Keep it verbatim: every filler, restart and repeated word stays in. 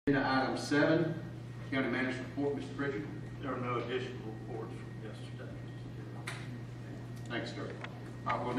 Agenda item seven, county manager's report, Mister Pritchard. There are no additional reports from yesterday. Thanks, sir. All right, we'll